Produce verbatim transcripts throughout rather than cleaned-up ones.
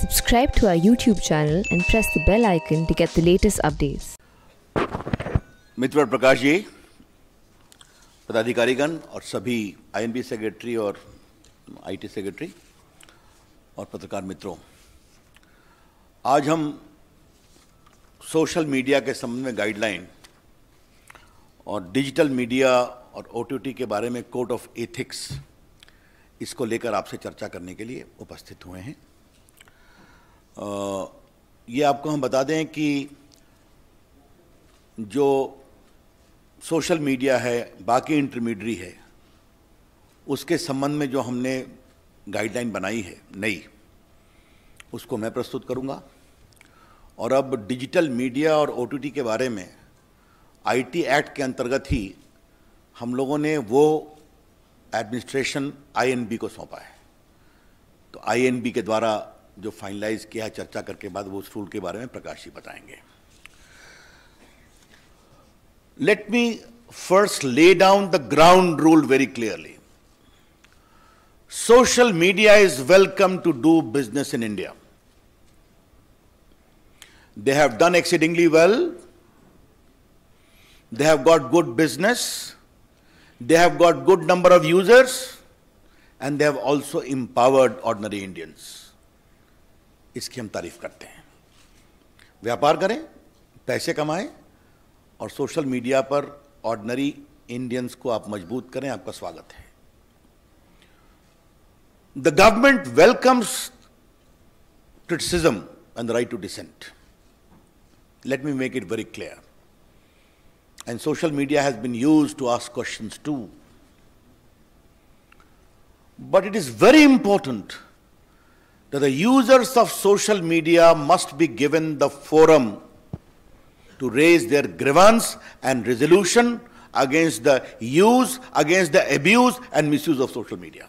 Subscribe to our YouTube channel and press the bell icon to get the latest updates. मित्र प्रकाश जी, पदाधिकारीगण और सभी INB secretary और IT secretary और पत्रकार मित्रों, आज हम सोशल मीडिया के संबंध में गाइडलाइन और डिजिटल मीडिया और ओटीटी के बारे में कोड ऑफ एथिक्स, इसको लेकर आपसे चर्चा करने के लिए उपस्थित हुए हैं। आ, ये आपको हम बता दें कि जो सोशल मीडिया है, बाकी इंटरमीडियरी है, उसके संबंध में जो हमने गाइडलाइन बनाई है नई, उसको मैं प्रस्तुत करूंगा। और अब डिजिटल मीडिया और ओटीटी के बारे में आईटी एक्ट के अंतर्गत ही हम लोगों ने वो एडमिनिस्ट्रेशन आईएनबी को सौंपा है। तो आईएनबी के द्वारा जो फाइनलाइज किया है, चर्चा करके बाद वो उस रूल के बारे में प्रकाश जी बताएंगे। Let me first lay down the ground rule very clearly. Social media is welcome to do business in India. They have done exceedingly well. They have got good business. They have got good number of users, and they have also empowered ordinary Indians. इसकी हम तारीफ करते हैं। व्यापार करें, पैसे कमाएं और सोशल मीडिया पर ऑर्डिनरी इंडियंस को आप मजबूत करें। आपका स्वागत है। The government welcomes criticism and the right to dissent. Let me make it very clear. And social media has been used to ask questions too. But it is very important that the users of social media must be given the forum to raise their grievance and resolution against the use, against the abuse and misuse of social media.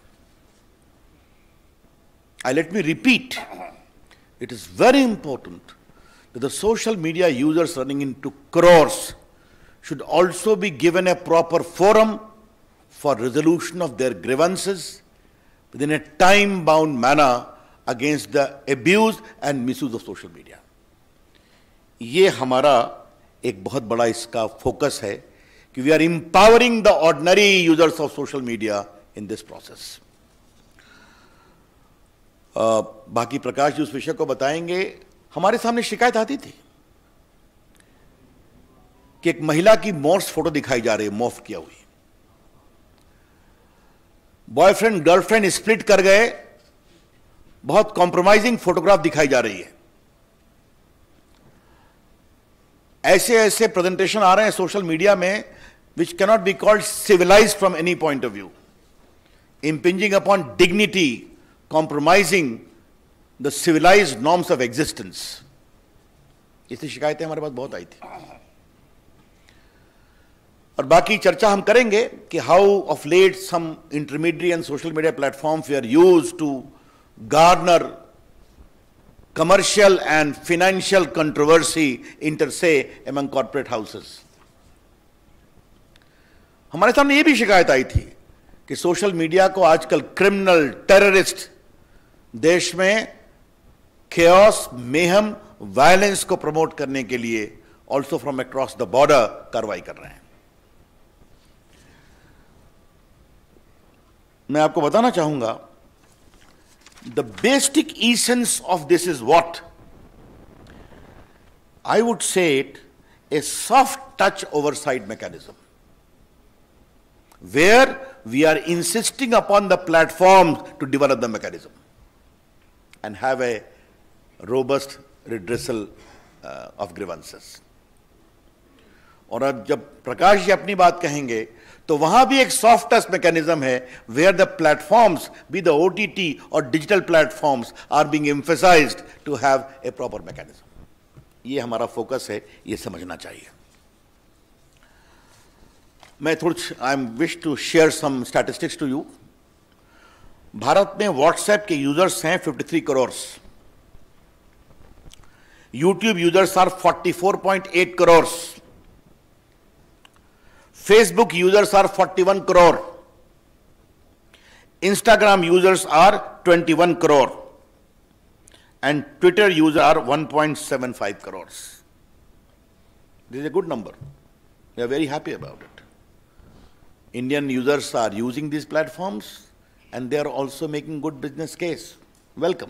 And let me repeat, it is very important that the social media users running into crores should also be given a proper forum for resolution of their grievances within a time-bound manner against the abuse and misuse of social media. ये हमारा एक बहुत बड़ा इसका focus है कि we are empowering the ordinary users of social media in this process. uh, बाकी प्रकाश जी उस विषय को बताएंगे। हमारे सामने शिकायत आती थी कि एक महिला की मॉर्स फोटो दिखाई जा रही है, मॉर्फ किया हुई। बॉयफ्रेंड गर्लफ्रेंड स्प्लिट कर गए, बहुत कॉम्प्रोमाइजिंग फोटोग्राफ दिखाई जा रही है। ऐसे ऐसे प्रेजेंटेशन आ रहे हैं सोशल मीडिया में which cannot be called civilised from any point of view, impinging upon dignity, compromising the civilised norms of existence. इसकी शिकायतें हमारे पास बहुत आई थी। और बाकी चर्चा हम करेंगे कि how of late some intermediate and social media platforms we are used to garner commercial and financial controversy inter se among corporate houses. हमारे सामने यह भी शिकायत आई थी कि सोशल मीडिया को आजकल क्रिमिनल, टेररिस्ट देश में chaos, mayhem, वायलेंस को प्रमोट करने के लिए also from across the border कार्रवाई कर रहे हैं। मैं आपको बताना चाहूंगा, the basic essence of this is what I would say it a soft touch oversight mechanism, where we are insisting upon the platform to develop the mechanism and have a robust redressal uh, of grievances. और अब जब प्रकाश जी अपनी बात कहेंगे तो वहां भी एक सॉफ्ट टच मैकेनिज्म है, where the platforms be the OTT और digital platforms are being emphasised to have a proper mechanism. ये हमारा फोकस है, ये समझना चाहिए। मैं थोड़ी I am wish to share some statistics to you. Bharat में व्हाट्सएप के यूजर्स हैं तिरेपन करोड़, यूट्यूब यूजर्स आर चौवालीस पॉइंट आठ करोड़, फेसबुक यूजर्स आर इकतालीस करोड़, इंस्टाग्राम यूजर्स आर इक्कीस crore, and Twitter users are one point seven five crores. This is a good number. We are very happy about it. Indian users are using these platforms and they are also making good business case. Welcome.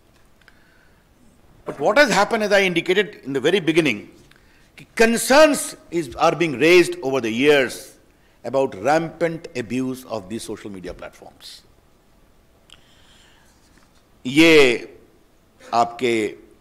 But what has happened, as I indicated in the very beginning, concerns is, are being raised over the years about rampant abuse of these social media platforms. ये आपके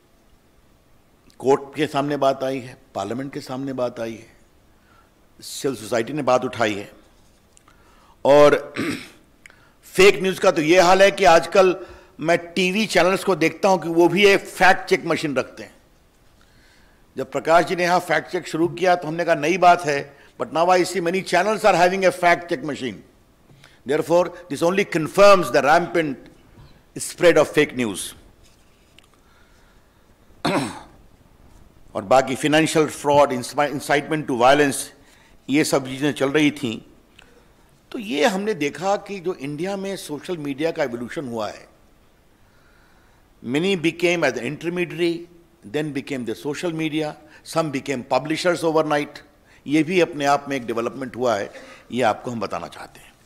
court के सामने बात आई है, parliament के सामने बात आई है, सिविल सोसाइटी ने बात उठाई है, और फेक न्यूज़ का तो ये हाल है कि आजकल मैं टीवी चैनल्स को देखता हूं कि वो भी एक फैक्ट चेक मशीन रखते हैं. जब प्रकाश जी ने यहां फैक्ट चेक शुरू किया तो हमने कहा नई बात है, but now I see many channels are having a fact check machine. Therefore this only confirms the rampant spread of fake news. और बाकी financial fraud, incitement to violence, ये सब चीज़ें चल रही थी. तो ये हमने देखा कि जो इंडिया में सोशल मीडिया का एवोल्यूशन हुआ है, many became as an intermediary, then became the social media, some became publishers overnight. ये भी अपने आप में एक डेवलपमेंट हुआ है, ये आपको हम बताना चाहते हैं.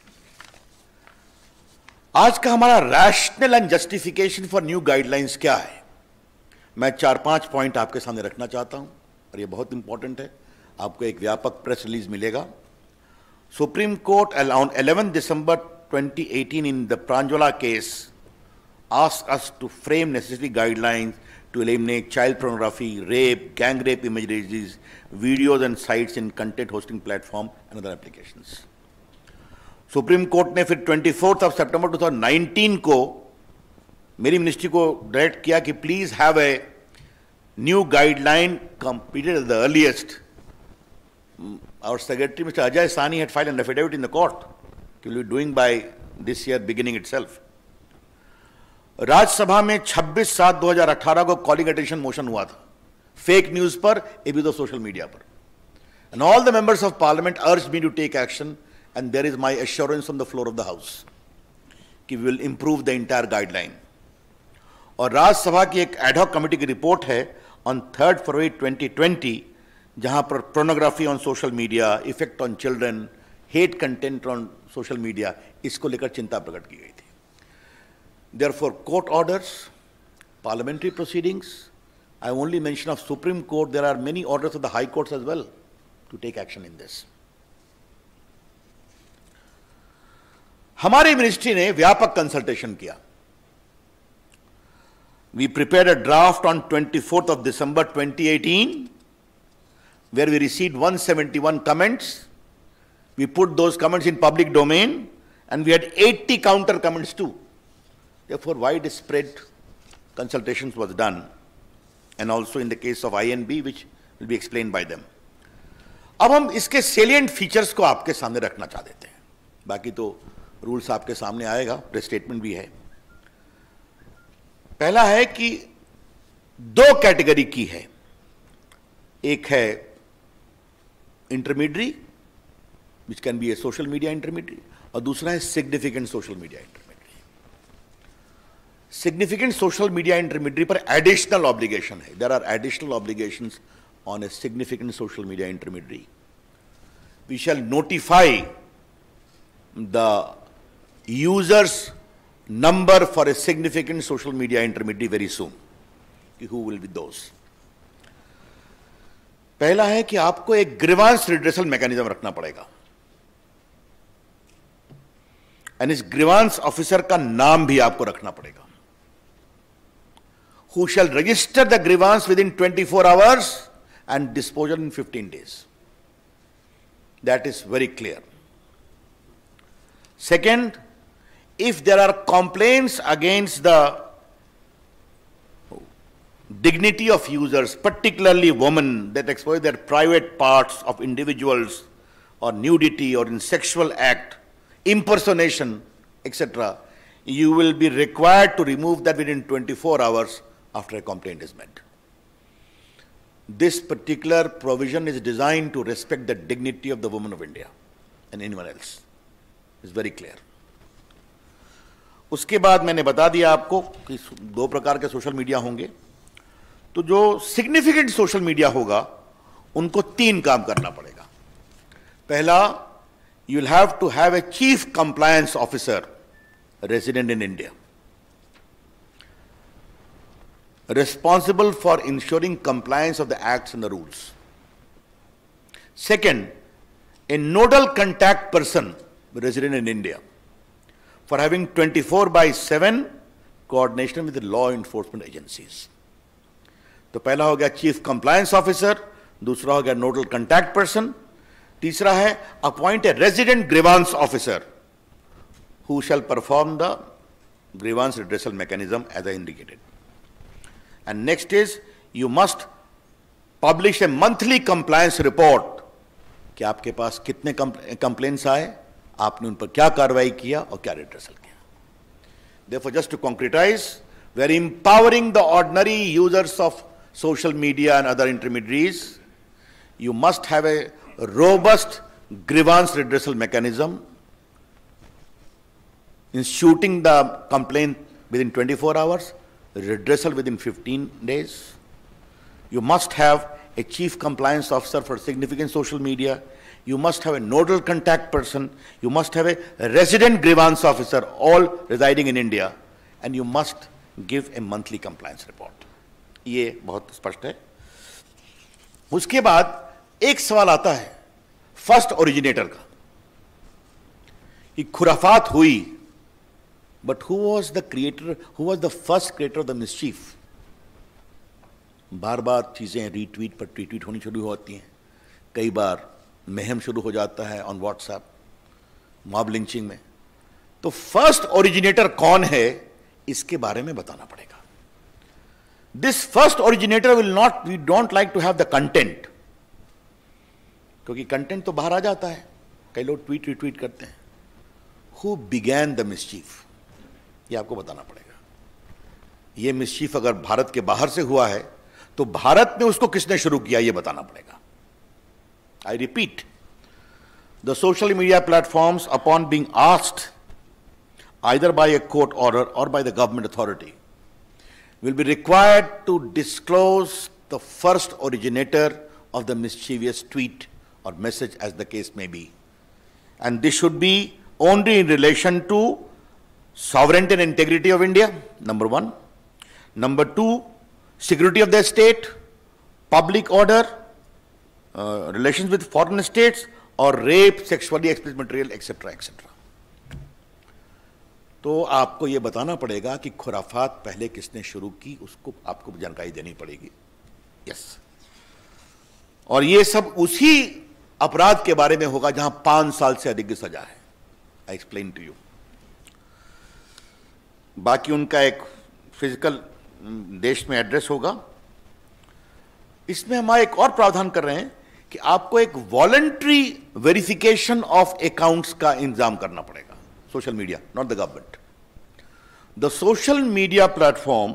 आज का हमारा rational and justification for new guidelines क्या है, मैं चार पांच पॉइंट आपके सामने रखना चाहता हूं, और ये बहुत इंपॉर्टेंट है. आपको एक व्यापक प्रेस रिलीज मिलेगा. Supreme court on eleventh December twenty eighteen in the Pranjwala case asked us to frame necessary guidelines to eliminate child pornography, rape, gang rape images, videos and sites in content hosting platform and other applications. Supreme court ने फिर twenty-fourth of September twenty nineteen को मेरी ministry को direct किया कि please have a new guideline completed at the earliest. Our secretary, Mister Ajay Sani, had filed an affidavit in the court. He will be doing by this year beginning itself. Rajya Sabha में छब्बीस सात दो हज़ार अठारह को calling attention motion हुआ था fake news पर, एबी तो सोशल मीडिया पर. And all the members of parliament urged me to take action, and there is my assurance on the floor of the house कि we will improve the entire guideline. और राज्यसभा की एक ad hoc committee की रिपोर्ट है on third February twenty twenty, जहां पर pornography on social media, effect on children, hate content on social media, इसको लेकर चिंता प्रकट की गई थी. Therefore, court orders, parliamentary proceedings, I only mention of Supreme Court, there are many orders of the High Courts as well to take action in this. हमारी ministry ने व्यापक कंसल्टेशन किया. We prepared a draft on twenty-fourth of December twenty eighteen, where we received one hundred seventy-one comments. We put those comments in public domain, and we had eighty counter comments too. Therefore, widespread consultations was done, and also in the case of I N B, which will be explained by them. अब हम इसके salient features को आपके सामने रखना चाह देते हैं. बाकी तो रूल्स आपके सामने आएगा, प्रेस स्टेटमेंट भी है. पहला है कि दो कैटेगरी की है, एक है intermediary which can be a social media intermediary, और दूसरा है significant social media intermediary. Significant social media intermediary पर एडिशनल ऑब्लिगेशन है. There are additional obligations on a significant social media intermediary. We shall notify the users number for a significant social media intermediary very soon. Who will be those? पहला है कि आपको एक grievance redressal mechanism रखना पड़ेगा, and इस grievance officer का नाम भी आपको रखना पड़ेगा. Who shall register the grievance within twenty-four hours and disposal in fifteen days. That is very clear. Second, if there are complaints against the dignity of users, particularly women, that expose their private parts of individuals, or nudity, or in sexual act, impersonation, et cetera, you will be required to remove that within twenty-four hours after a complaint is made. This particular provision is designed to respect the dignity of the women of India and anyone else. It's very clear. उसके बाद मैंने बता दिया आपको कि दो प्रकार के सोशल मीडिया होंगे। तो जो सिग्निफिकेंट सोशल मीडिया होगा उनको तीन काम करना पड़ेगा। पहला, you will have to have a chief compliance officer resident in India, responsible for ensuring compliance of the acts and the rules. Second, a nodal contact person resident in India for having twenty-four by seven coordination with the law enforcement agencies. तो पहला हो गया chief compliance officer, दूसरा हो गया nodal contact person, तीसरा है appoint a resident grievance officer who shall perform the grievance redressal mechanism as I indicated. And next is you must publish a monthly compliance report कि आपके पास कितने complaints आए, आपने उन पर क्या कार्रवाई किया और क्या रिड्रेसल किया. Therefore, just to concretize, we are empowering the ordinary users of social media and other intermediaries. You must have a robust grievance redressal mechanism, instituting the complaint within twenty-four hours, redressal within fifteen days. You must have a chief compliance officer for significant social media. You must have a nodal contact person. You must have a resident grievance officer, all residing in India. And you must give a monthly compliance report. ये बहुत स्पष्ट है. उसके बाद एक सवाल आता है फर्स्ट ओरिजिनेटर का कि खुराफात हुई, but who was the creator, who was the first creator of the mischief? बार बार चीजें रीट्वीट पर ट्वीट होनी शुरू होती हैं, कई बार महम शुरू हो जाता है ऑन व्हाट्सएप, मॉब लिंचिंग में. तो फर्स्ट ओरिजिनेटर कौन है इसके बारे में बताना पड़ेगा. This first originator will not, we don't like to have the content, क्योंकि कंटेंट तो बाहर आ जाता है, कई लोग ट्वीट रिट्वीट करते हैं. हु बिगैन द मिसचीफ, ये आपको बताना पड़ेगा. ये मिसचीफ अगर भारत के बाहर से हुआ है तो भारत में उसको किसने शुरू किया, ये बताना पड़ेगा. I repeat, the social media platforms upon being asked either by a court order or by the government authority will be required to disclose the first originator of the mischievous tweet or message, as the case may be. And this should be only in relation to sovereignty and integrity of India, number one. Number two, security of the state, public order, uh, relations with foreign states, or rape, sexually explicit material, et cetera, et cetera. तो आपको ये बताना पड़ेगा कि खुराफात पहले किसने शुरू की, उसको आपको जानकारी देनी पड़ेगी. यस. और ये सब उसी अपराध के बारे में होगा जहां पांच साल से अधिक की सजा है. I explain to you. बाकी उनका एक फिजिकल देश में एड्रेस होगा. इसमें हम एक और प्रावधान कर रहे हैं कि आपको एक वॉलंटरी वेरिफिकेशन ऑफ अकाउंट्स का इंतजाम करना पड़ेगा. Social media, not the government. The social media platform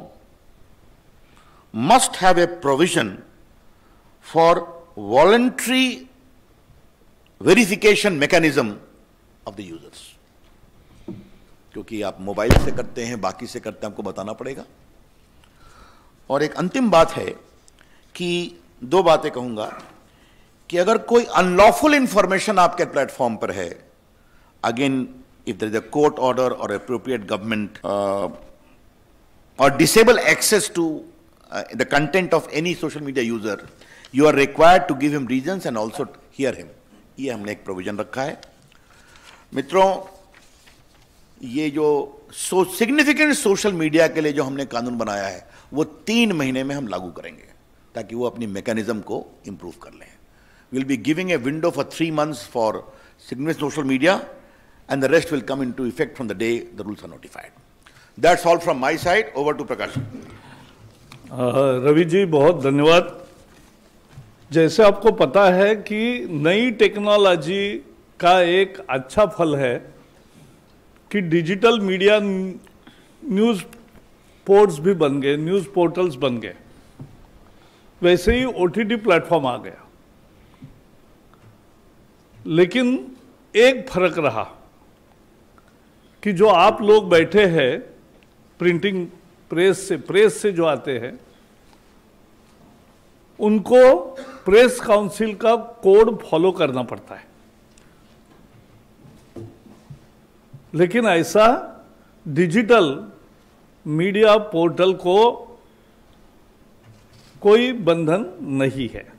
must have a provision for voluntary verification mechanism of the users. क्योंकि आप मोबाइल से करते हैं, बाकी से करते हैं, आपको बताना पड़ेगा. और एक अंतिम बात है कि दो बातें कहूंगा कि अगर कोई अनलॉफुल इंफॉर्मेशन आपके प्लेटफॉर्म पर है, again if there is a court order or appropriate government uh, or disable access to uh, the content of any social media user, you are required to give him reasons and also hear him. ये हमने एक provision रखा है. मित्रों, ये जो सो significant social media के लिए जो हमने कानून बनाया है वो तीन महीने में हम लागू करेंगे ताकि वो अपनी मैकेनिज्म को इंप्रूव कर लें. Will be giving a window for three months for significant social media, and the rest will come into effect from the day the rules are notified. That's all from my side. Over to Prakash. Ravi ji, बहुत धन्यवाद. जैसे आपको पता है कि नई technology का एक अच्छा फल है कि डिजिटल मीडिया न्यूज़ पोर्ट्स भी बन गए, न्यूज़ पोर्टल्स बन गए. वैसे ही ओटीटी प्लेटफॉर्म आ गया. लेकिन एक फर्क रहा कि कि जो आप लोग बैठे हैं प्रिंटिंग प्रेस से प्रेस से जो आते हैं उनको प्रेस काउंसिल का कोड फॉलो करना पड़ता है, लेकिन ऐसा डिजिटल मीडिया पोर्टल को कोई बंधन नहीं है।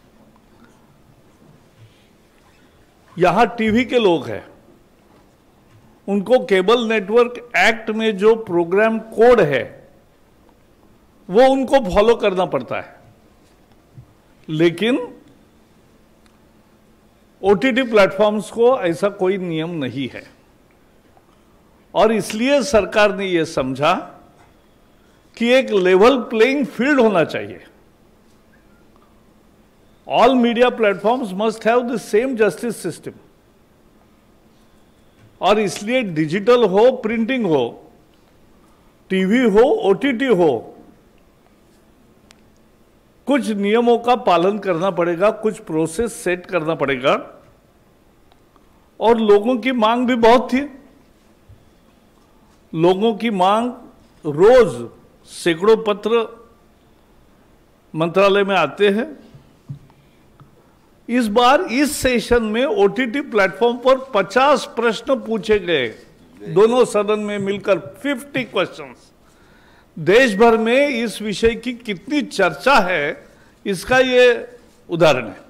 यहां टीवी के लोग हैं, उनको केबल नेटवर्क एक्ट में जो प्रोग्राम कोड है वो उनको फॉलो करना पड़ता है, लेकिन ओटीटी प्लेटफॉर्म्स को ऐसा कोई नियम नहीं है। और इसलिए सरकार ने यह समझा कि एक लेवल प्लेइंग फील्ड होना चाहिए। All media platforms must have the same justice system, और इसलिए डिजिटल हो, प्रिंटिंग हो, टीवी हो, ओटीटी हो, कुछ नियमों का पालन करना पड़ेगा, कुछ प्रोसेस सेट करना पड़ेगा। और लोगों की मांग भी बहुत थी। लोगों की मांग, रोज सैकड़ों पत्र मंत्रालय में आते हैं। इस बार इस सेशन में ओटीटी प्लेटफॉर्म पर पचास प्रश्न पूछे गए, दोनों सदन में मिलकर पचास क्वेश्चंस। देश भर में इस विषय की कितनी चर्चा है इसका ये उदाहरण है।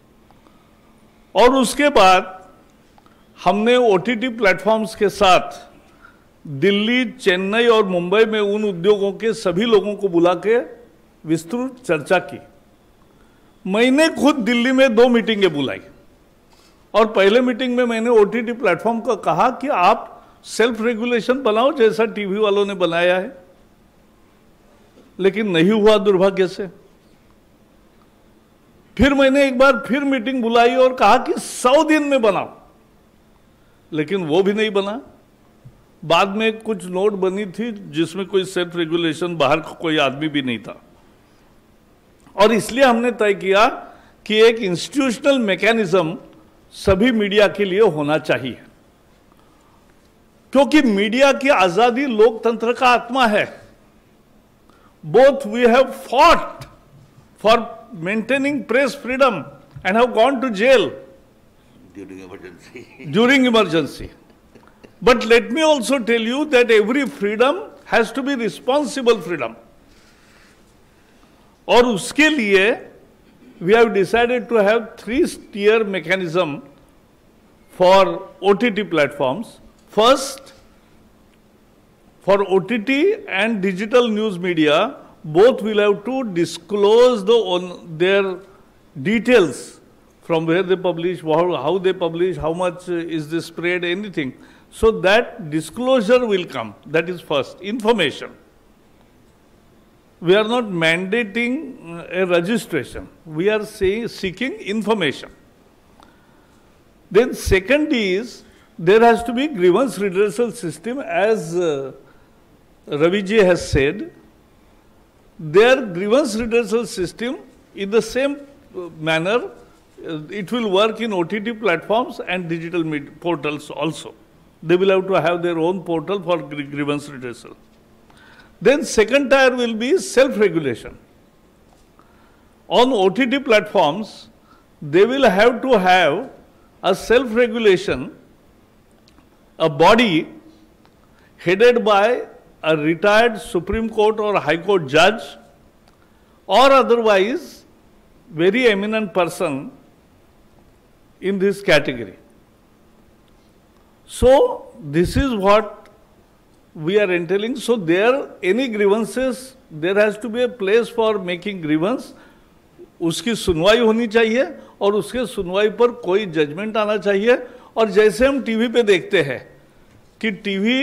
और उसके बाद हमने ओटीटी प्लेटफॉर्म्स के साथ दिल्ली, चेन्नई और मुंबई में उन उद्योगों के सभी लोगों को बुला के विस्तृत चर्चा की। मैंने खुद दिल्ली में दो मीटिंगें बुलाई, और पहले मीटिंग में मैंने ओटीटी प्लेटफॉर्म को कहा कि आप सेल्फ रेगुलेशन बनाओ जैसा टीवी वालों ने बनाया है, लेकिन नहीं हुआ दुर्भाग्य से। फिर मैंने एक बार फिर मीटिंग बुलाई और कहा कि सौ दिन में बनाओ, लेकिन वो भी नहीं बना। बाद में कुछ नोट बनी थी जिसमें कोई सेल्फ रेगुलेशन, बाहर का कोई आदमी भी नहीं था। और इसलिए हमने तय किया कि एक इंस्टीट्यूशनल मैकेनिज्म सभी मीडिया के लिए होना चाहिए, क्योंकि मीडिया की आजादी लोकतंत्र का आत्मा है। Both we have fought for maintaining press freedom and have gone to jail during emergency during emergency. But let me also tell you that every freedom has to be responsible freedom. और उसके लिए we have decided to have three tier mechanism for O T T platforms. First, for O T T and digital news media, both will have to disclose the on their details from where they publish, how, how they publish, how much is the spread, anything. So that disclosure will come. That is first, information. We are not mandating a registration. We are saying, seeking information. Then second is, there has to be grievance redressal system, as uh, Raviji has said. Their grievance redressal system, in the same manner, uh, it will work in O T T platforms and digital media portals also. They will have to have their own portal for grievance redressal. Then second tier will be self-regulation. On O T T platforms, they will have to have a self-regulation, a body headed by a retired Supreme Court or High Court judge, or otherwise very eminent person in this category. So this is what we are entailing. So there, any grievances, there has to be a place for making grievance. उसकी सुनवाई होनी चाहिए और उसके सुनवाई पर कोई judgement आना चाहिए। और जैसे हम टीवी पे देखते हैं कि टीवी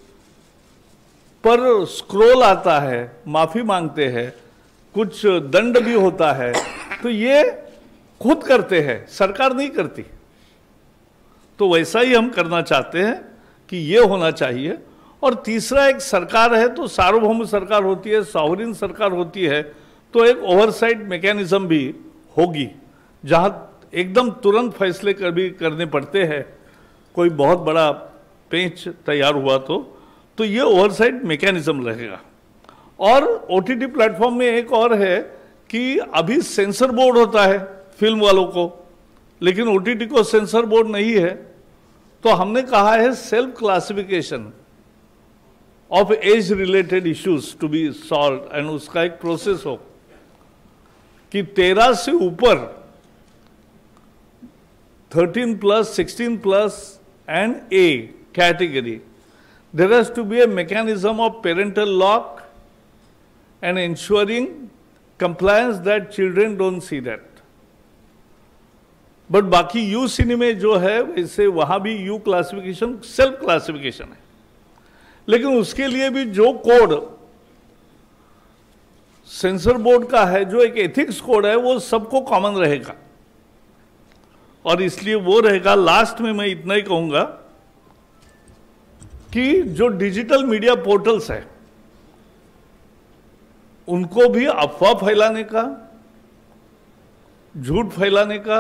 पर स्क्रॉल आता है, माफी मांगते हैं, कुछ दंड भी होता है, तो ये खुद करते हैं, सरकार नहीं करती। तो वैसा ही हम करना चाहते हैं कि ये होना चाहिए। और तीसरा, एक सरकार है तो सार्वभौम सरकार होती है, सॉवरेन सरकार होती है, तो एक ओवरसाइट मैकेनिज्म भी होगी, जहां एकदम तुरंत फैसले कर भी करने पड़ते हैं। कोई बहुत बड़ा पेच तैयार हुआ तो तो ये ओवरसाइट मैकेनिज्म रहेगा। और ओटीटी प्लेटफॉर्म में एक और है कि अभी सेंसर बोर्ड होता है फिल्म वालों को, लेकिन ओटीटी को सेंसर बोर्ड नहीं है। तो हमने कहा है self classification of age related issues to be solve, and उसका एक प्रोसेस हो कि तेरह से ऊपर, thirteen plus, sixteen plus and A category, there has to be a mechanism of parental lock and ensuring compliance that children don't see that. But बाकी U सिनेमे जो है वैसे वहां भी यू क्लासिफिकेशन सेल्फ क्लासिफिकेशन है, लेकिन उसके लिए भी जो कोड सेंसर बोर्ड का है, जो एक एथिक्स कोड है, वो सबको कॉमन रहेगा। और इसलिए वो रहेगा। लास्ट में मैं इतना ही कहूंगा कि जो डिजिटल मीडिया पोर्टल्स है उनको भी अफवाह फैलाने का, झूठ फैलाने का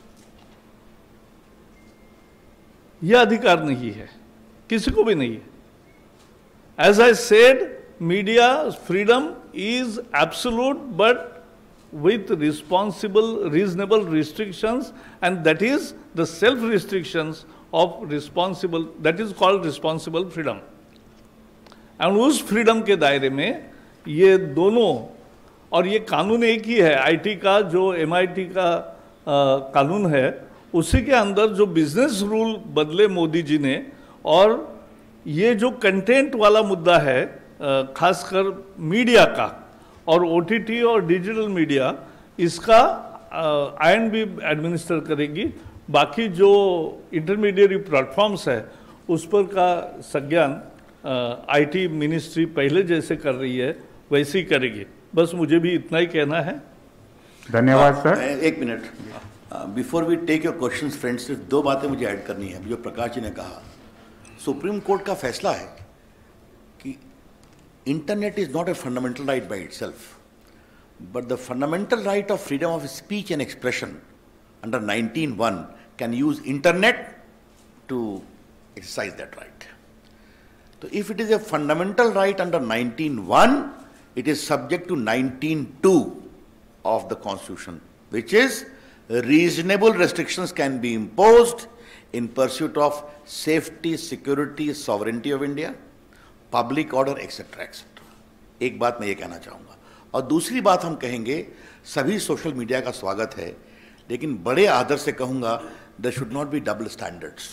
यह अधिकार नहीं है, किसी को भी नहीं है। As I said, media freedom is absolute but with responsible, reasonable restrictions, and that is the self restrictions of responsible, that is called responsible freedom. and उस फ्रीडम के दायरे में ये दोनों, और ये कानून एक ही है, आईटी का जो एमआईटी का आ, कानून है, उसी के अंदर जो बिजनेस रूल बदले मोदी जी ने, और ये जो कंटेंट वाला मुद्दा है खासकर मीडिया का और ओटीटी और डिजिटल मीडिया, इसका आईएन भी एडमिनिस्टर करेगी। बाकी जो इंटरमीडिएट प्लेटफॉर्म्स है उस पर का संज्ञान आईटी मिनिस्ट्री पहले जैसे कर रही है वैसे ही करेगी। बस मुझे भी इतना ही कहना है। धन्यवाद सर। एक minute, before we take your questions friends, सिर्फ दो बातें मुझे ऐड करनी है। जो प्रकाश जी ने कहा, सुप्रीम कोर्ट का फैसला है कि Internet is not a fundamental right by itself, but the fundamental right of freedom of speech and expression under nineteen one can use Internet to exercise that right. So if it is a fundamental right under nineteen one, it is subject to nineteen two of the Constitution, which is reasonable restrictions can be imposed in pursuit of safety, security, sovereignty of India, public order etcetera etcetera. एक बात मैं ये कहना चाहूँगा। और दूसरी बात हम कहेंगे, सभी सोशल मीडिया का स्वागत है, लेकिन बड़े आदर से कहूँगा, there should not be double standards.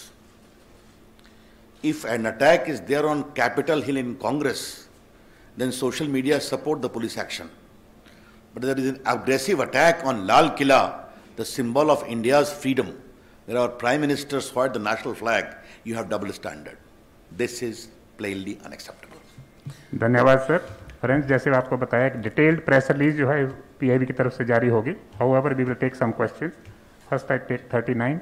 If an attack is there on Capitol Hill in Congress, then social media support the police action, but there is an aggressive attack on Lal Qila, the symbol of India's freedom, there our prime ministers hold the national flag, you have double standard. This is plainly unacceptable. धन्यवाद sir. Friends, जैसे आपको बताया, एक detailed press release जो है PIB की तरफ से जारी होगी। However we will take some questions. First I take thirty nine.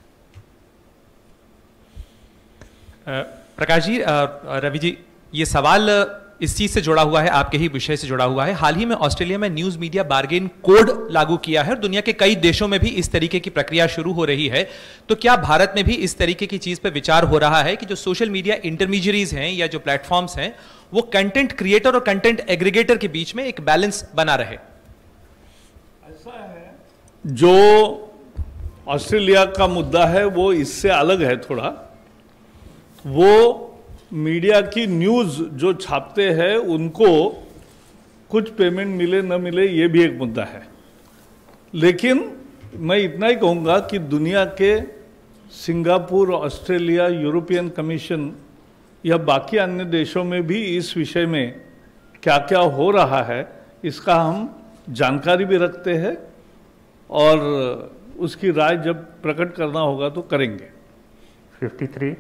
Prakash ji, Ravi ji, ये सवाल इस चीज से जुड़ा हुआ है, आपके ही विषय से जुड़ा हुआ है। हाल ही में ऑस्ट्रेलिया में न्यूज मीडिया बार्गेन कोड लागू किया है और दुनिया के कई देशों में भी इस तरीके की प्रक्रिया शुरू हो रही है। तो क्या भारत में भी इस तरीके की चीज पर विचार हो रहा है कि जो सोशल मीडिया इंटरमीडियरीज हैं या जो प्लेटफॉर्म्स हैं, वो कंटेंट क्रिएटर और कंटेंट एग्रीगेटर के बीच में एक बैलेंस बना रहे? ऐसा है, जो ऑस्ट्रेलिया का मुद्दा है वो इससे अलग है थोड़ा। वो मीडिया की न्यूज़ जो छापते हैं उनको कुछ पेमेंट मिले न मिले, ये भी एक मुद्दा है। लेकिन मैं इतना ही कहूँगा कि दुनिया के सिंगापुर, ऑस्ट्रेलिया, यूरोपियन कमीशन या बाकी अन्य देशों में भी इस विषय में क्या क्या हो रहा है इसका हम जानकारी भी रखते हैं, और उसकी राय जब प्रकट करना होगा तो करेंगे। Fifty three.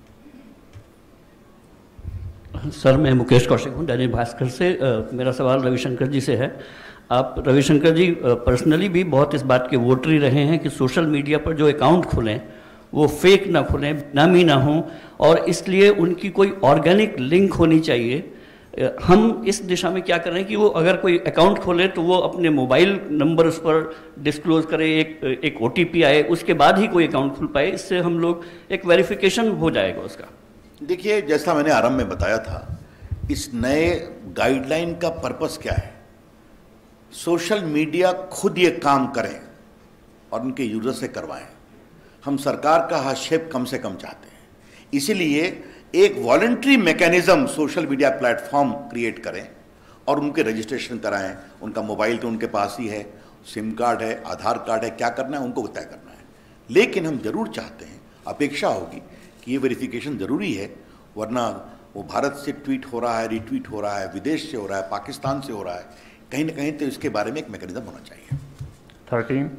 सर, मैं मुकेश कौशिक हूँ, दैनिक भास्कर से। आ, मेरा सवाल रविशंकर जी से है। आप रविशंकर जी पर्सनली भी बहुत इस बात के वोटरी रहे हैं कि सोशल मीडिया पर जो अकाउंट खुलें वो फेक ना खुलें, नामी ना हों, और इसलिए उनकी कोई ऑर्गेनिक लिंक होनी चाहिए। हम इस दिशा में क्या कर रहे हैं कि वो अगर कोई अकाउंट खोले तो वो अपने मोबाइल नंबर उस पर डिस्क्लोज करे, एक एक ओटीपी आए, उसके बाद ही कोई अकाउंट खुल पाए। इससे हम लोग एक वेरिफिकेशन हो जाएगा उसका। देखिए, जैसा मैंने आरंभ में बताया था, इस नए गाइडलाइन का पर्पस क्या है? सोशल मीडिया खुद ये काम करें और उनके यूजर से करवाएं। हम सरकार का हस्तक्षेप कम से कम चाहते हैं, इसीलिए एक voluntary mechanism social media platform create करें और उनके रजिस्ट्रेशन कराएं। उनका मोबाइल तो उनके पास ही है, सिम कार्ड है, आधार कार्ड है, क्या करना है उनको तय करना है। लेकिन हम जरूर चाहते हैं, अपेक्षा होगी कि ये वेरिफिकेशन जरूरी है, वरना वो भारत से ट्वीट हो रहा है, रिट्वीट हो रहा है, विदेश से हो रहा है, पाकिस्तान से हो रहा है, कहीं ना कहीं तो इसके बारे में एक मैकेनिज्म होना चाहिए। थर्टीन।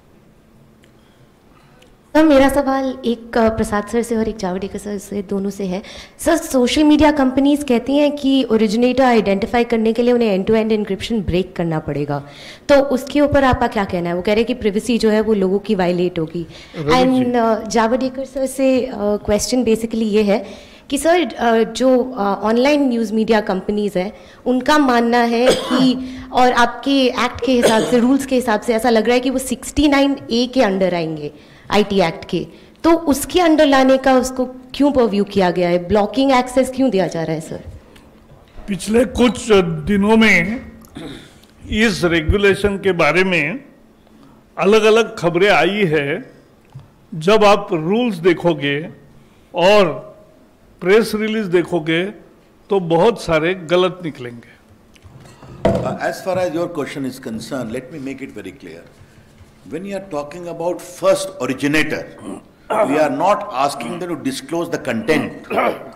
सर, मेरा सवाल एक प्रसाद सर से और एक जावड़ेकर सर से, दोनों से है। सर, सोशल मीडिया कंपनीज कहती हैं कि ओरिजिनेटर आइडेंटिफाई करने के लिए उन्हें end to end encryption break करना पड़ेगा, तो उसके ऊपर आपका क्या कहना है? वो कह रहे हैं कि प्रिवेसी जो है वो लोगों की वायलेट होगी। एंड जावड़ेकर सर से क्वेश्चन बेसिकली ये है कि सर, जो ऑनलाइन न्यूज़ मीडिया कंपनीज हैं उनका मानना है कि, और आपके एक्ट के हिसाब से, रूल्स के हिसाब से ऐसा लग रहा है कि वो सिक्सटी नाइन ए के अंडर आएंगे, आईटी एक्ट के, तो उसके अंडर लाने का उसको क्यों परव्यू किया गया है? ब्लॉकिंग एक्सेस क्यों दिया जा रहा है सर? पिछले कुछ दिनों में इस रेगुलेशन के बारे में अलग अलग खबरें आई है। जब आप रूल्स देखोगे और प्रेस रिलीज देखोगे तो बहुत सारे गलत निकलेंगे। As far as your question is concerned, let me make it very clear. When you are talking about first originator, we are not asking them to disclose the content.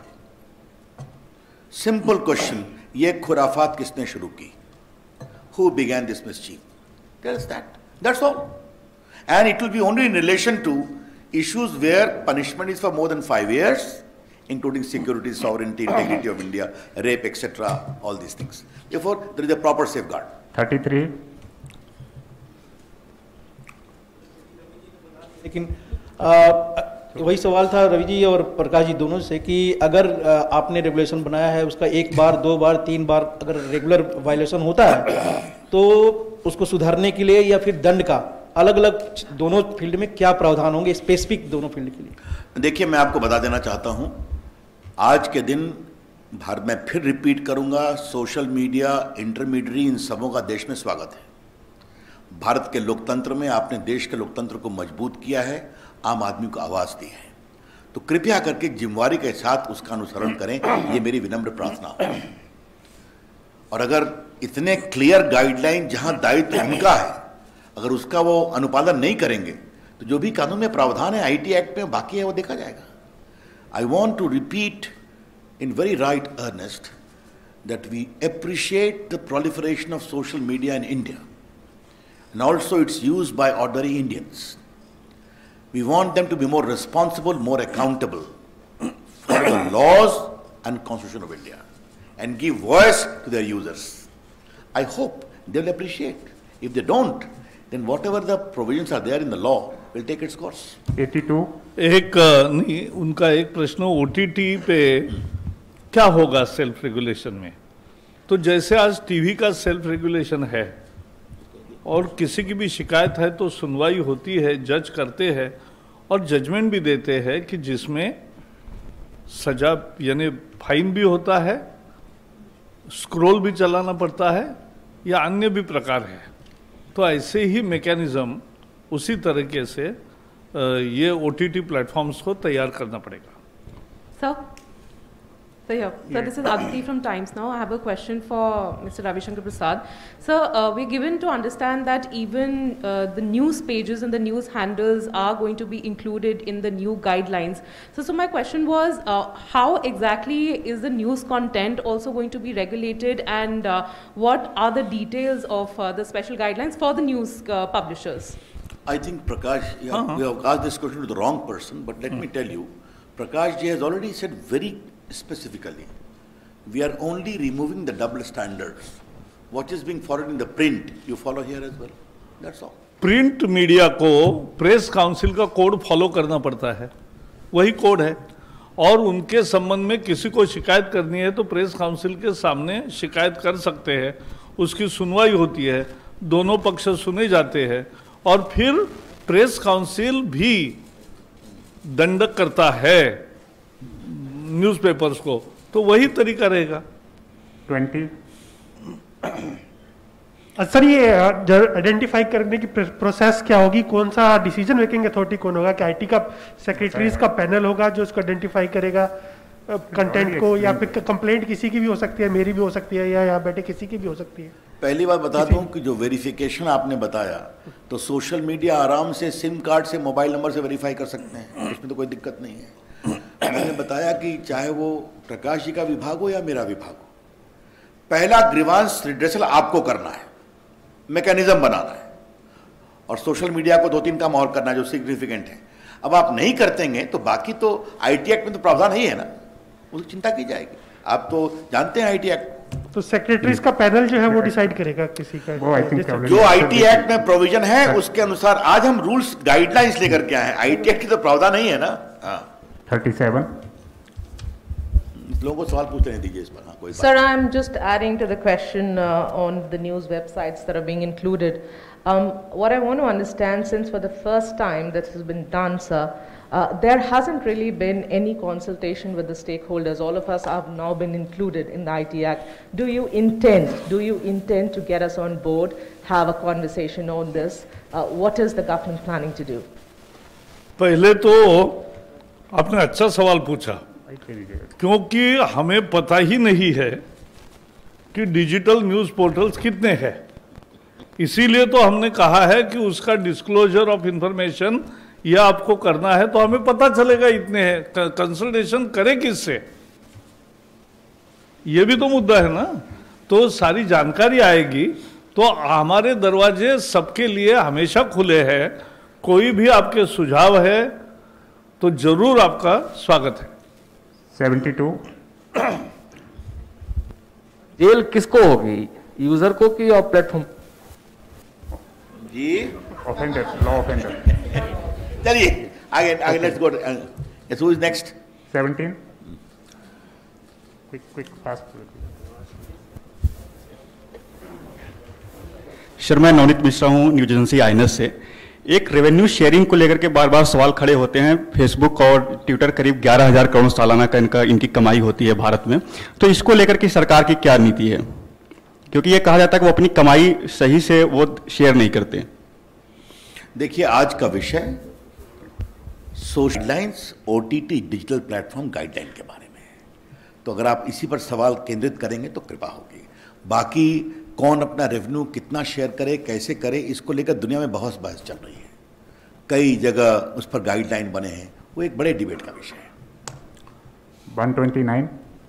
Simple question, ये खुराफात किसने शुरू की? Who began this mischief? Tell us that. That's all. And it will be only in relation to issues where punishment is for more than five years, including security, sovereignty, integrity of India, rape, et cetera, all these things. Therefore, there is a proper safeguard. thirty-three. लेकिन आ, वही सवाल था रवि जी और प्रकाश जी दोनों से कि अगर आ, आपने रेगुलेशन बनाया है, उसका एक बार, दो बार, तीन बार अगर रेगुलर वायलेशन होता है तो उसको सुधारने के लिए या फिर दंड का अलग अलग दोनों फील्ड में क्या प्रावधान होंगे, स्पेसिफिक दोनों फील्ड के लिए? देखिए, मैं आपको बता देना चाहता हूं, आज के दिन भारत में फिर रिपीट करूंगा, सोशल मीडिया, इंटरमीडियरी, इन सबों का देश में स्वागत है। भारत के लोकतंत्र में आपने देश के लोकतंत्र को मजबूत किया है, आम आदमी को आवाज दी है, तो कृपया करके जिम्मेवारी के साथ उसका अनुसरण करें, ये मेरी विनम्र प्रार्थना है। और अगर इतने क्लियर गाइडलाइन, जहां दायित्व उनका है, अगर उसका वो अनुपालन नहीं करेंगे तो जो भी कानून में प्रावधान है आईटी एक्ट में बाकी है वो देखा जाएगा। I want to repeat in very right earnest that we appreciate the proliferation of social media in India and also its use by ordinary Indians. We want them to be more responsible, more accountable for the laws and Constitution of India and give voice to their users. I hope they will appreciate. If they don't, then whatever the provisions are there in the law will take its course. eighty-two. एक नहीं, उनका एक प्रश्न OTT पे क्या होगा self regulation में? तो जैसे आज टीवी का सेल्फ रेगुलेशन है और किसी की भी शिकायत है तो सुनवाई होती है, जज करते हैं और जजमेंट भी देते हैं कि जिसमें सजा यानी फाइन भी होता है, स्क्रॉल भी चलाना पड़ता है या अन्य भी प्रकार है। तो ऐसे ही मैकेनिज्म उसी तरीके से ये ओटीटी प्लेटफॉर्म्स को तैयार करना पड़ेगा। Sir So yeah, so this is Aditi from Times Now. I have a question for Mister Ravi Shankar Prasad. So uh, we're given to understand that even uh, the news pages and the news handles are going to be included in the new guidelines. So, so my question was, uh, how exactly is the news content also going to be regulated, and uh, what are the details of uh, the special guidelines for the news uh, publishers? I think Prakash, yeah, uh-huh. you have asked this question to the wrong person, but let hmm. me tell you, Prakash ji has already said very specifically, we are only removing the double standards. What is being followed in the print, you follow here as well. That's all. Print media को press council का code follow करना पड़ता है, वही code है। और उनके संबंध में किसी को शिकायत करनी है तो प्रेस काउंसिल के सामने शिकायत कर सकते हैं, उसकी सुनवाई होती है, दोनों पक्ष सुने जाते हैं और फिर प्रेस काउंसिल भी दंड करता है न्यूज़पेपर्स को, तो वही तरीका रहेगा। ट्वेंटी सर, ये आइडेंटिफाई करने की प्रोसेस क्या होगी? कौन सा डिसीजन मेकिंग अथॉरिटी कौन होगा? कि आईटी का सेक्रेटरीज का पैनल होगा जो उसको आइडेंटिफाई करेगा कंटेंट को, या फिर कंप्लेंट किसी की भी हो सकती है, मेरी भी हो सकती है, या यहाँ बैठे किसी की भी हो सकती है? पहली बात बता दूं कि जो वेरिफिकेशन आपने बताया, तो सोशल मीडिया आराम से सिम कार्ड से, मोबाइल नंबर से वेरीफाई कर सकते हैं, उसमें तो कोई दिक्कत नहीं है। मैंने बताया कि चाहे वो प्रकाश जी का विभाग हो या मेरा विभाग हो, पहला ग्रीवांस रिड्रेसल आपको करना है, मैकेनिज्म बनाना है, और सोशल मीडिया को दो तीन काम और करना है जो सिग्निफिकेंट है। अब आप नहीं करतेंगे तो बाकी तो आईटी एक्ट में तो प्रावधान ही है ना, उसकी चिंता की जाएगी। आप तो जानते हैं आईटी एक्ट, तो सेक्रेटरीज का पैनल जो है वो डिसाइड करेगा किसी का, वो आई थिंक जो आईटी एक्ट में प्रोविजन है उसके अनुसार आज हम रूल्स गाइडलाइंस लेकर के आए हैं। आईटी एक्ट की तो प्रावधान नहीं है ना। हाँ, थर्टी सेवन लोगों को सवाल पूछ लेने दीजिए इस पर। हाँ, कोई बात। Sir, I'm just adding to the question uh, on the news websites that are being included. Um, what I want to understand, since for the first time that has been done, sir, uh, there hasn't really been any consultation with the stakeholders. All of us have now been included in the I T Act. Do you intend, do you intend to get us on board, have a conversation on this? Uh, what is the government planning to do? पहले तो आपने अच्छा सवाल पूछा, क्योंकि हमें पता ही नहीं है कि डिजिटल न्यूज़ पोर्टल्स कितने हैं। इसीलिए तो हमने कहा है कि उसका डिस्क्लोजर ऑफ इंफॉर्मेशन यह आपको करना है, तो हमें पता चलेगा इतने हैं। कंसल्टेशन करें किससे, ये भी तो मुद्दा है ना। तो सारी जानकारी आएगी, तो हमारे दरवाजे सबके लिए हमेशा खुले हैं। कोई भी आपके सुझाव है तो जरूर आपका स्वागत है। सेवेंटी टू जेल किसको होगी, यूजर को कि और प्लेटफॉर्म? जी, ऑफेंडर, लॉ ऑफेंडर। चलिए आगे आगे, let's go. Yes, who is next? Seventeen quick quick fast. Sir, मैं नवनीत मिश्रा हूँ, न्यूज एजेंसी आईएनएस से। एक रेवेन्यू शेयरिंग को लेकर के बार बार सवाल खड़े होते हैं। फेसबुक और ट्विटर करीब ग्यारह हजार करोड़ सालाना का इनका इनकी कमाई होती है भारत में, तो इसको लेकर के सरकार की क्या नीति है? क्योंकि ये कहा जाता है कि वो अपनी कमाई सही से वो शेयर नहीं करते। देखिए, आज का विषय social lines OTT digital platform guideline के बारे में है, तो अगर आप इसी पर सवाल केंद्रित करेंगे तो कृपा होगी। बाकी कौन अपना रेवेन्यू कितना शेयर करे, कैसे करे, इसको लेकर दुनिया में बहुत बहस चल रही है। कई जगह उस पर गाइडलाइन बने हैं, वो एक बड़े डिबेट का विषय है। One twenty nine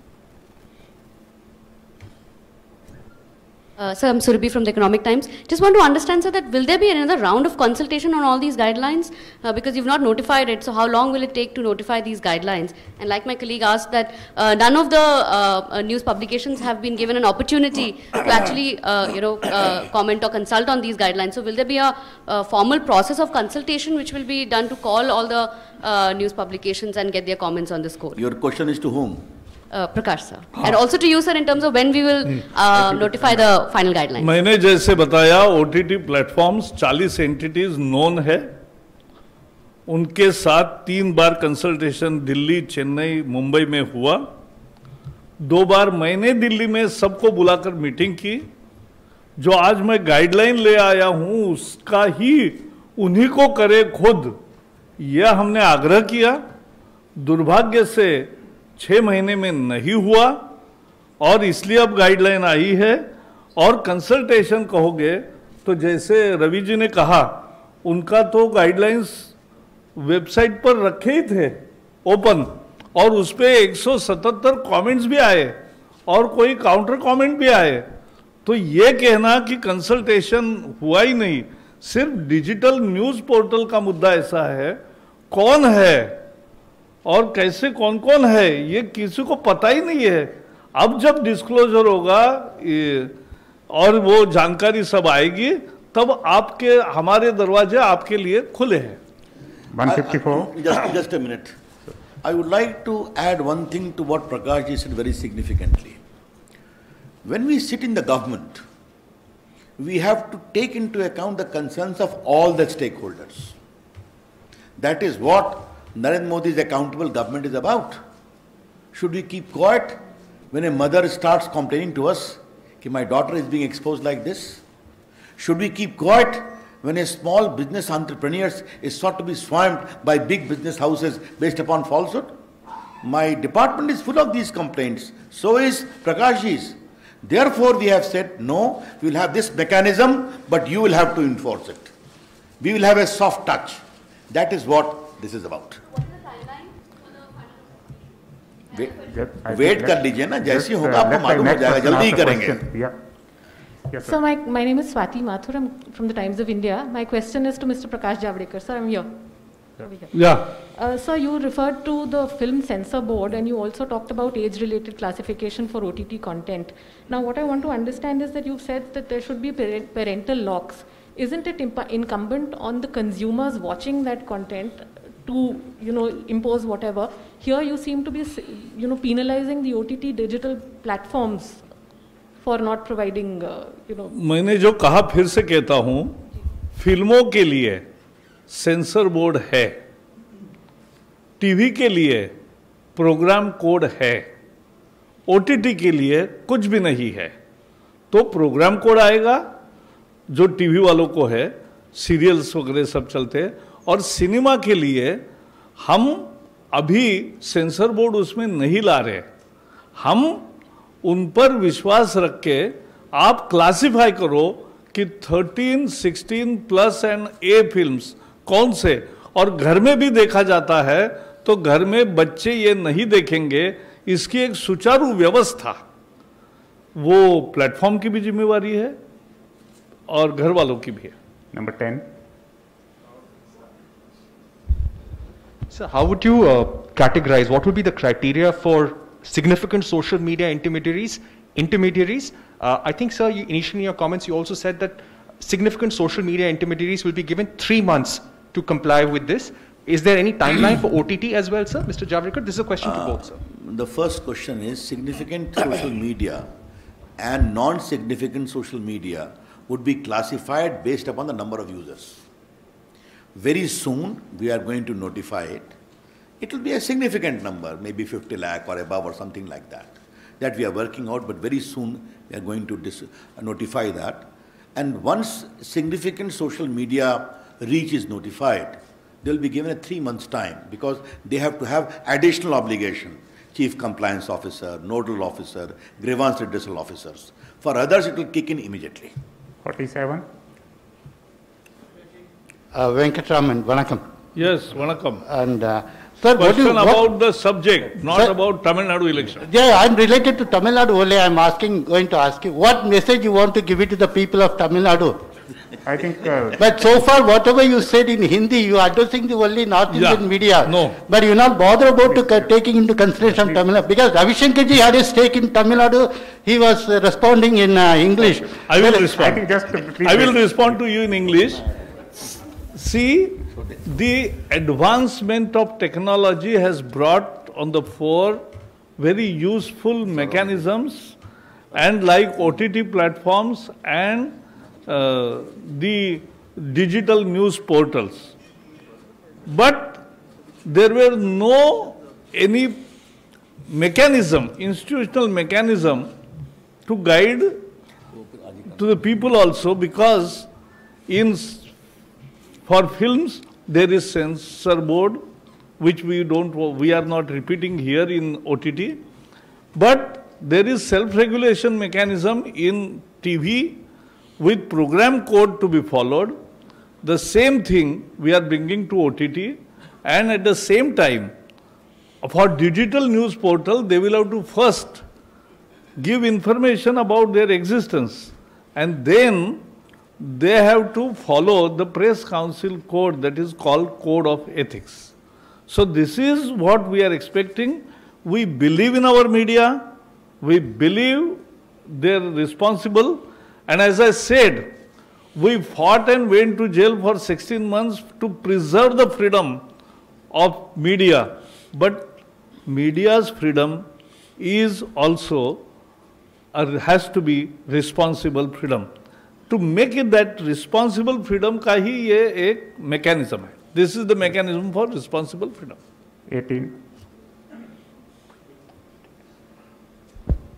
Uh, sir, I'm Surabhi from the Economic Times. Just want to understand, sir, that will there be another round of consultation on all these guidelines? Uh, because you've not notified it, so how long will it take to notify these guidelines? And like my colleague asked, that uh, none of the uh, uh, news publications have been given an opportunity to actually, uh, you know, uh, comment or consult on these guidelines. So will there be a, a formal process of consultation which will be done to call all the uh, news publications and get their comments on this code? Your question is to whom? Uh, Prakash sir, and also to you sir, in terms of when we will uh, notify the final guidelines. मैंने जैसे बताया, OTT platforms चालीस entities known है, उनके साथ तीन बार consultation Delhi, Chennai, Mumbai में हुआ। दो बार मैंने दिल्ली में सबको बुलाकर मीटिंग की। जो आज मैं गाइडलाइन ले आया हूं उसका ही उन्हीं को करे खुद, यह हमने आग्रह किया। दुर्भाग्य से छः महीने में नहीं हुआ, और इसलिए अब गाइडलाइन आई है। और कंसल्टेशन कहोगे तो जैसे रवि जी ने कहा, उनका तो गाइडलाइंस वेबसाइट पर रखे ही थे ओपन, और उस पर एक सौ सतहत्तर कमेंट्स भी आए और कोई काउंटर कमेंट भी आए। तो ये कहना कि कंसल्टेशन हुआ ही नहीं, सिर्फ डिजिटल न्यूज़ पोर्टल का मुद्दा ऐसा है, कौन है और कैसे कौन कौन है ये किसी को पता ही नहीं है। अब जब डिस्क्लोजर होगा और वो जानकारी सब आएगी, तब आपके हमारे दरवाजे आपके लिए खुले हैं। one fifty-four Just, just a minute. I would like to add one thing to what Prakash ji said very significantly. When we sit in the government, we have to take into account the concerns of all the stakeholders. That is what Narendra Modi's accountable government is about. Should we keep quiet when a mother starts complaining to us that my daughter is being exposed like this? Should we keep quiet when a small business entrepreneur is sought to be swamped by big business houses based upon falsehood? My department is full of these complaints. So is Prakashji's. Therefore, we have said, no, we will have this mechanism, but you will have to enforce it. We will have a soft touch. That is what this is about. Wait कर लीजिए ना, जैसी होगा आपको मालूम हो जाएगा, जल्दी ही करेंगे. Yes, so my, my name is Swati Mathur. I'm from the Times of India. My question is to Mister Prakash Javadekar. Sir, I'm here. here. Yeah. Uh, sir, you referred to the Film Censor Board and you also talked about age-related classification for O T T content. Now, what I want to understand is that you've said that there should be parent, parental locks. Isn't it incumbent on the consumers watching that content to, you know, impose whatever? Here you seem to be, you know, penalizing the O T T digital platforms for not providing, uh, you know. मैंने जो कहा फिर से कहता हूँ, फिल्मों के लिए सेंसर बोर्ड है, टीवी के लिए प्रोग्राम कोड है, ओटीटी के लिए कुछ भी नहीं है. तो प्रोग्राम कोड आएगा जो टीवी वालों को है, सीरियल्स वगैरह सब चलते हैं, और सिनेमा के लिए हम अभी सेंसर बोर्ड उसमें नहीं ला रहे. हम उन पर विश्वास रख के आप क्लासिफाई करो कि thirteen, sixteen plus and A films कौन से, और घर में भी देखा जाता है तो घर में बच्चे ये नहीं देखेंगे. इसकी एक सुचारू व्यवस्था वो प्लेटफॉर्म की भी जिम्मेवारी है और घर वालों की भी है. Number ten. So how would you uh, categorize, what would be the criteria for significant social media intermediaries? Intermediaries, uh, I think, sir, you, initially in your comments, you also said that significant social media intermediaries will be given three months to comply with this. Is there any timeline for O T T as well, sir? Mister Javadekar, this is a question uh, to both, sir. The first question is significant social media and non-significant social media would be classified based upon the number of users. Very soon, we are going to notify it. It will be a significant number, maybe fifty lakh or above or something like that, that we are working out, but very soon we are going to dis notify that. And once significant social media reach is notified, they will be given a three months time because they have to have additional obligation. Chief Compliance Officer, Nodal Officer, Grievance Redressal Officers. For others, it will kick in immediately. forty-seven. Uh, Venkatraman, Vanakkam. Yes, Vanakkam. And uh, sir, question what you, about what, the subject, not sir, about Tamil Nadu election. Yeah, I'm related to Tamil Nadu only. I'm asking, going to ask you, what message you want to give it to the people of Tamil Nadu? I think. Uh, but so far, whatever you said in Hindi, you are addressing the only North Indian yeah, media. No. But you not bother about to taking into consideration Tamil Nadu because Ravi Shankar ji had a stake in Tamil Nadu. He was uh, responding in uh, English. I will well, respond. I think just I will respond to you in English. See, the advancement of technology has brought on the fore very useful mechanisms, and like O T T platforms and uh, the digital news portals. But there were no any mechanism, institutional mechanism to guide to the people also, because in for films there is censor board, which we don't, we are not repeating here in O T T, but there is self-regulation mechanism in T V with program code to be followed. The same thing we are bringing to O T T, and at the same time, for digital news portal, they will have to first give information about their existence, and then they have to follow the press council code that is called Code of Ethics. So this is what we are expecting. We believe in our media, we believe they're responsible, and as I said, we fought and went to jail for sixteen months to preserve the freedom of media. But media's freedom is also, or has to be responsible freedom. To make it that responsible freedom का ही ये एक mechanism है. This is the mechanism for responsible freedom. eighteen.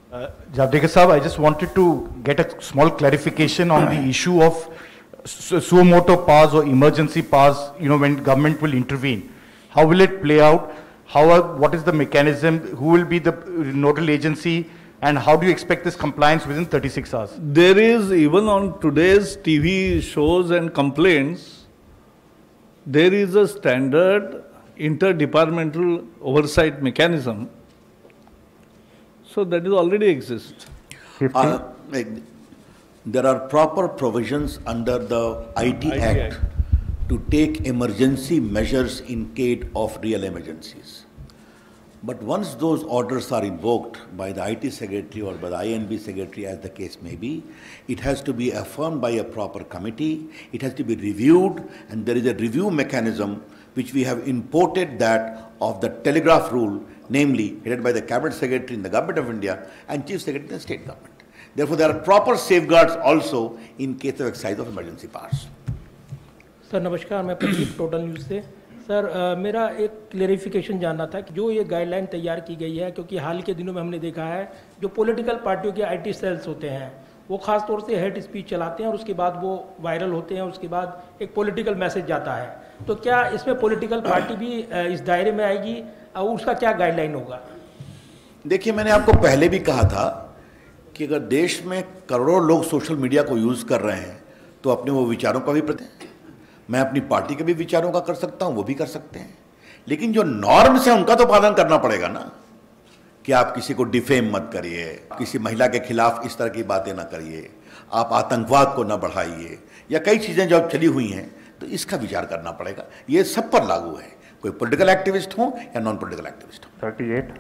Uh, Javadekar Saab, I just wanted to get a small clarification on the issue of suo motu powers or emergency powers, you know, when government will intervene. How will it play out? How are, what is the mechanism? Who will be the nodal agency? And how do you expect this compliance within thirty-six hours? There is, even on today's T V shows and complaints, there is a standard interdepartmental oversight mechanism. So that is already exists. Uh, there are proper provisions under the I T Act to take emergency measures in case of real emergencies. But once those orders are invoked by the I T Secretary or by the I N B Secretary, as the case may be, it has to be affirmed by a proper committee, it has to be reviewed, and there is a review mechanism which we have imported that of the telegraph rule, namely headed by the Cabinet Secretary in the Government of India and Chief Secretary in the State Government. Therefore, there are proper safeguards also in case of exercise of emergency powers. Sir नमस्कार, मैं Pradeep total news से। Sir आ, मेरा एक clarification जानना था कि जो ये गाइडलाइन तैयार की गई है, क्योंकि हाल के दिनों में हमने देखा है जो पॉलिटिकल पार्टियों के आईटी सेल्स होते हैं वो खास तौर से हेट स्पीच चलाते हैं और उसके बाद वो वायरल होते हैं, उसके बाद एक पॉलिटिकल मैसेज जाता है। तो क्या इसमें पॉलिटिकल पार्टी भी इस दायरे में आएगी और उसका क्या गाइडलाइन होगा? देखिए, मैंने आपको पहले भी कहा था कि अगर देश में करोड़ों लोग सोशल मीडिया को यूज़ कर रहे हैं तो अपने वो विचारों का भी प्रति मैं अपनी पार्टी के भी विचारों का कर सकता हूं, वो भी कर सकते हैं, लेकिन जो नॉर्म्स हैं उनका तो पालन करना पड़ेगा ना, कि आप किसी को डिफेम मत करिए, किसी महिला के खिलाफ इस तरह की बातें ना करिए, आप आतंकवाद को ना बढ़ाइए, या कई चीज़ें जो अब चली हुई हैं, तो इसका विचार करना पड़ेगा। ये सब पर लागू है, कोई पॉलिटिकल एक्टिविस्ट हो या नॉन पॉलिटिकल एक्टिविस्ट हो। thirty-eight.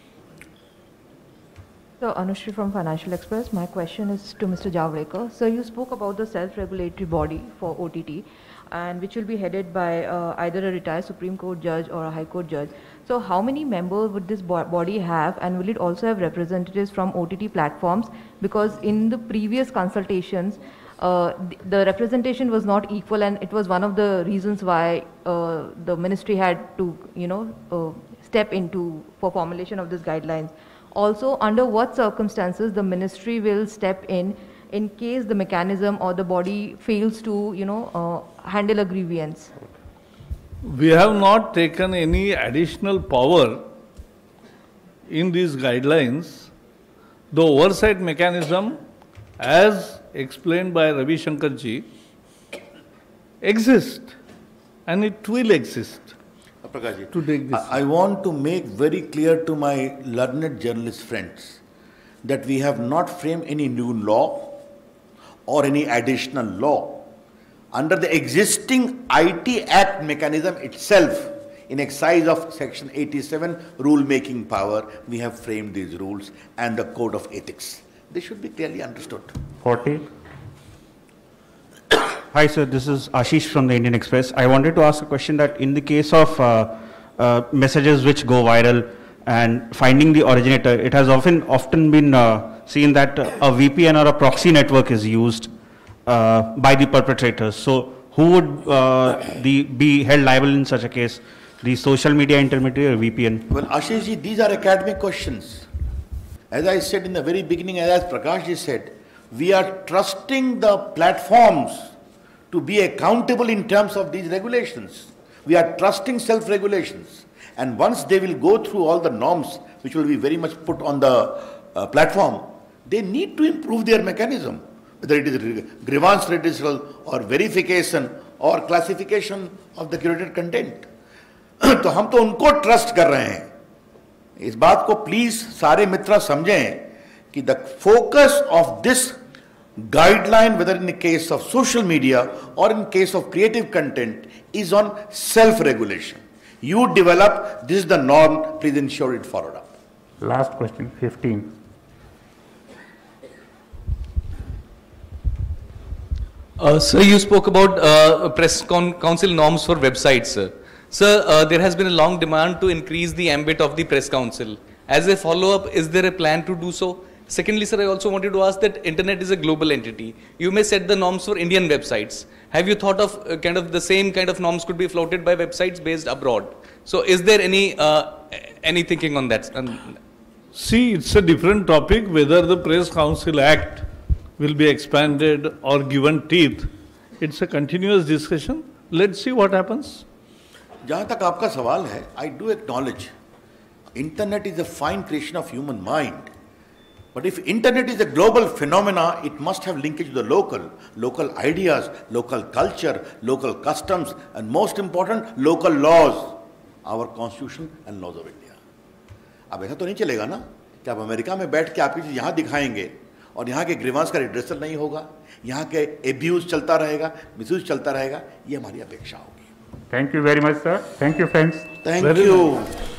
So, Anushri from Financial Express. My question is to Mister Javadekar. Sir, you spoke about the self-regulatory body for O T T, and which will be headed by uh, either a retired Supreme Court judge or a High Court judge. So, how many members would this bo body have, and will it also have representatives from O T T platforms? Because in the previous consultations, uh, the, the representation was not equal, and it was one of the reasons why uh, the ministry had to, you know, uh, step into for formulation of these guidelines. Also, under what circumstances the ministry will step in in case the mechanism or the body fails to, you know, uh, handle a grievance? We have not taken any additional power in these guidelines. The oversight mechanism, as explained by Ravi Shankar ji, exists and it will exist. Prakash To take this. I, I want to make very clear to my learned journalist friends that we have not framed any new law or any additional law. Under the existing I T Act mechanism itself, in exercise of section eighty-seven rule-making power, we have framed these rules and the code of ethics. They should be clearly understood. forty. Hi sir, this is Ashish from the Indian Express. I wanted to ask a question that in the case of uh, uh, messages which go viral and finding the originator, it has often often been uh, seen that a V P N or a proxy network is used uh, by the perpetrators. So who would uh, the, be held liable in such a case? The social media intermediary or V P N? Well, Ashish ji, these are academic questions. As I said in the very beginning, as Prakash ji said, we are trusting the platforms to be accountable in terms of these regulations. We are trusting self-regulations. And once they will go through all the norms, which will be very much put on the uh, platform, they need to improve their mechanism, whether it is grievance redressal or verification or classification of the curated content. तो हम तो उनको trust कर रहे हैं। इस बात को प्लीज सारे मित्र समझें कि the focus of this guideline, whether in the case of social media or in case of creative content, is on self-regulation. You develop, this is the norm, please ensure it followed up. Last question, fifteen. Uh, sir, you spoke about uh, press con council norms for websites, sir. Sir, uh, there has been a long demand to increase the ambit of the press council. As a follow-up, is there a plan to do so? Secondly, sir, I also wanted to ask that internet is a global entity. You may set the norms for Indian websites. Have you thought of uh, kind of the same kind of norms could be floated by websites based abroad? So is there any uh, any thinking on that? See, it's a different topic whether the Press Council Act will be expanded or given teeth. It's a continuous discussion. Let's see what happens. जहाँ तक आपका सवाल है, I do acknowledge internet is a fine creation of human mind. But if internet is a global phenomena, it must have linkage to the local, local ideas, local culture, local customs, and most important, local laws, our constitution and laws of India. अब ऐसा तो नहीं चलेगा ना कि आप America में बैठ के आपकी चीज़ यहाँ दिखाएंगे और यहाँ के ग्रीवांस का रिड्रेसल नहीं होगा, यहाँ के एब्यूज चलता रहेगा, मिसयूज चलता रहेगा, ये हमारी अपेक्षा होगी। Thank you very much sir. Thank you friends. Thank you.